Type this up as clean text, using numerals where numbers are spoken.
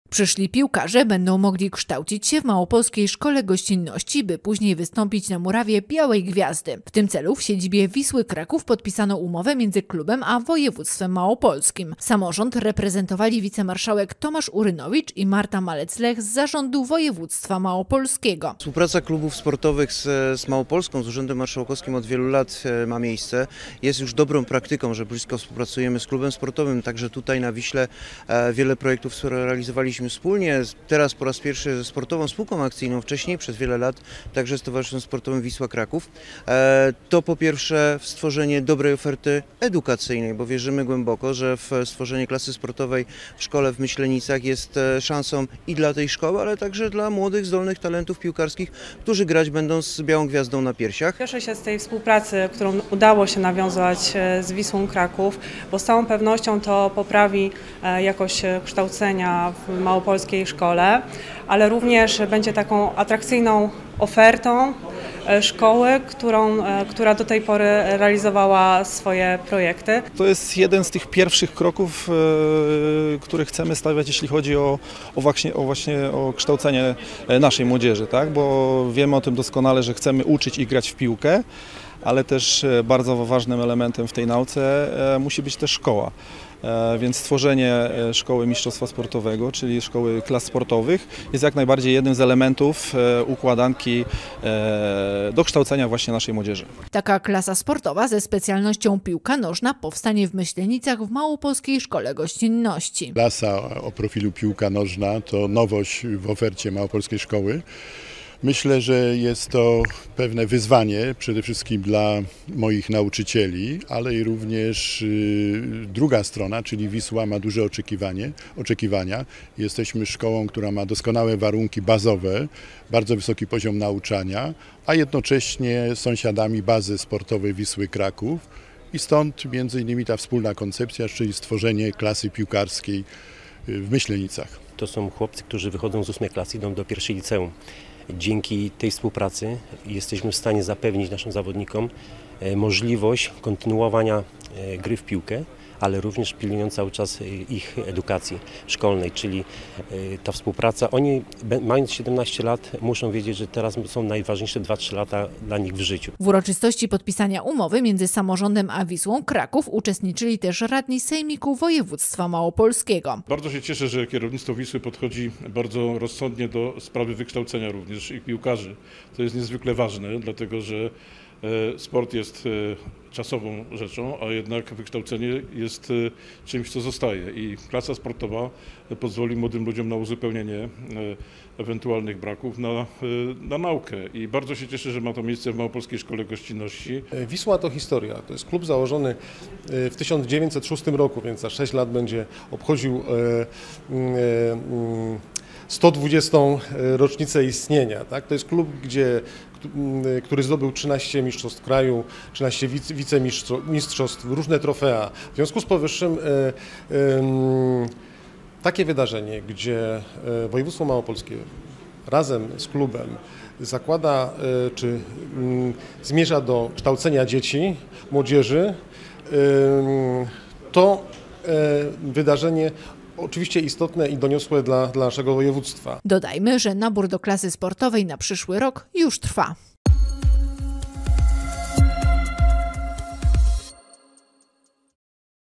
Przyszli piłkarze będą mogli kształcić się w Małopolskiej Szkole Gościnności, by później wystąpić na murawie Białej Gwiazdy. W tym celu w siedzibie Wisły Kraków podpisano umowę między klubem a województwem małopolskim. Samorząd reprezentowali wicemarszałek Tomasz Urynowicz i Marta Malec-Lech z Zarządu Województwa Małopolskiego. Współpraca klubów sportowych z Małopolską, z Urzędem Marszałkowskim od wielu lat ma miejsce. Jest już dobrą praktyką, że blisko współpracujemy z klubem sportowym, także tutaj na Wiśle wiele projektów realizowaliśmy wspólnie. Teraz po raz pierwszy ze Sportową Spółką Akcyjną, wcześniej przez wiele lat także z Towarzystwem Sportowym Wisła Kraków. To po pierwsze stworzenie dobrej oferty edukacyjnej, bo wierzymy głęboko, że stworzenie klasy sportowej w szkole w Myślenicach jest szansą i dla tej szkoły, ale także dla młodych, zdolnych talentów piłkarskich, którzy grać będą z Białą Gwiazdą na piersiach. Cieszę się z tej współpracy, którą udało się nawiązać z Wisłą Kraków, bo z całą pewnością to poprawi jakość kształcenia w małopolskiej szkole, ale również będzie taką atrakcyjną ofertą szkoły, która do tej pory realizowała swoje projekty. To jest jeden z tych pierwszych kroków, które chcemy stawiać, jeśli chodzi o kształcenie naszej młodzieży, tak? Bo wiemy o tym doskonale, że chcemy uczyć ich grać w piłkę, ale też bardzo ważnym elementem w tej nauce musi być też szkoła. Więc stworzenie szkoły mistrzostwa sportowego, czyli szkoły klas sportowych, jest jak najbardziej jednym z elementów układanki do kształcenia właśnie naszej młodzieży. Taka klasa sportowa ze specjalnością piłka nożna powstanie w Myślenicach w Małopolskiej Szkole Gościnności. Klasa o profilu piłka nożna to nowość w ofercie Małopolskiej Szkoły. Myślę, że jest to pewne wyzwanie przede wszystkim dla moich nauczycieli, ale i również druga strona, czyli Wisła ma duże oczekiwania. Jesteśmy szkołą, która ma doskonałe warunki bazowe, bardzo wysoki poziom nauczania, a jednocześnie sąsiadami bazy sportowej Wisły Kraków i stąd między innymi ta wspólna koncepcja, czyli stworzenie klasy piłkarskiej w Myślenicach. To są chłopcy, którzy wychodzą z 8 klasy, idą do pierwszej liceum. Dzięki tej współpracy jesteśmy w stanie zapewnić naszym zawodnikom możliwość kontynuowania gry w piłkę, ale również pilnując cały czas ich edukacji szkolnej, czyli ta współpraca. Oni, mając 17 lat, muszą wiedzieć, że teraz są najważniejsze 2-3 lata dla nich w życiu. W uroczystości podpisania umowy między samorządem a Wisłą Kraków uczestniczyli też radni Sejmiku Województwa Małopolskiego. Bardzo się cieszę, że kierownictwo Wisły podchodzi bardzo rozsądnie do sprawy wykształcenia również ich piłkarzy. To jest niezwykle ważne, dlatego że sport jest czasową rzeczą, a jednak wykształcenie jest czymś, co zostaje i klasa sportowa pozwoli młodym ludziom na uzupełnienie ewentualnych braków na naukę i bardzo się cieszę, że ma to miejsce w Małopolskiej Szkole Gościnności. Wisła to historia, to jest klub założony w 1906 roku, więc za 6 lat będzie obchodził 120. rocznicę istnienia. Tak? To jest klub, który zdobył 13 mistrzostw kraju, 13 wicemistrzostw, różne trofea. W związku z powyższym takie wydarzenie, gdzie województwo małopolskie razem z klubem zakłada czy zmierza do kształcenia dzieci, młodzieży, to wydarzenie oczywiście istotne i doniosłe dla naszego województwa. Dodajmy, że nabór do klasy sportowej na przyszły rok już trwa.